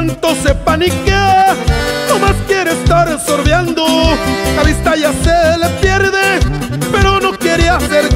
cuanto se paniquea, nomás quiere estar sorbeando. La vista ya se le pierde, pero no quiere hacer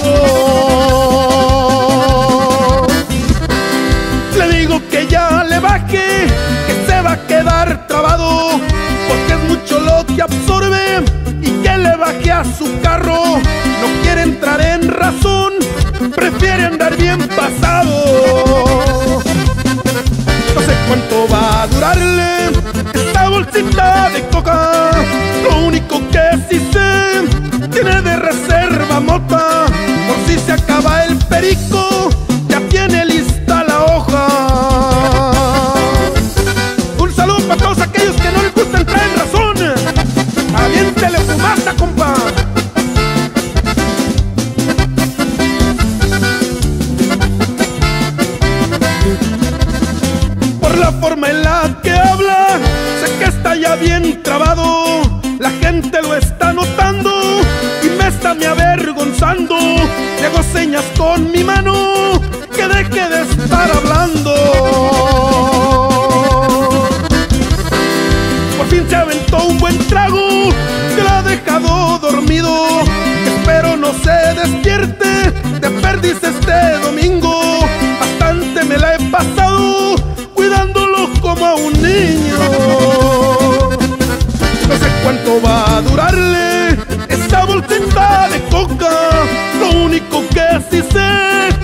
caso. Le digo que ya le baje, que se va a quedar trabado, porque es mucho lo que absorbe, y que le baje a su carro. No quiere entrar en razón, prefiere andar bien pasado. No sé cuánto va a durarle esta bolsita de coca. Lo único que sí sé, tiene de reserva mota. Por si se acaba el perico, ya tiene lista la hoja. Un saludo para todos aquellos que no les gusta entrar en razón. Aviéntele fumata, compa. Por la forma en la que habla, sé que está ya bien trabado. La gente lo está notando y me está avergonzando. Le hago señas con mi mano que deje de estar hablando. Por fin se aventó un buen trago que lo ha dejado dormido. Espero no se despierte de perdiz este domingo. Bastante me la he pasado cuidándolo como a un niño. No sé cuánto va a durarle esta bolsita de coca. Lo único que sí sé,